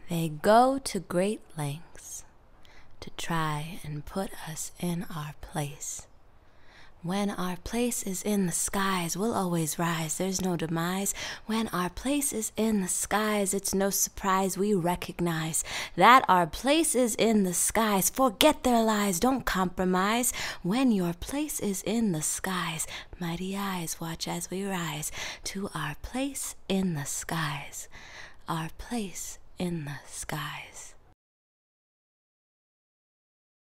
They go to great lengths to try and put us in our place. When our place is in the skies, we'll always rise, there's no demise. When our place is in the skies, it's no surprise we recognize that our place is in the skies. Forget their lies, don't compromise. When your place is in the skies, mighty eyes watch as we rise to our place in the skies. Our place in the skies.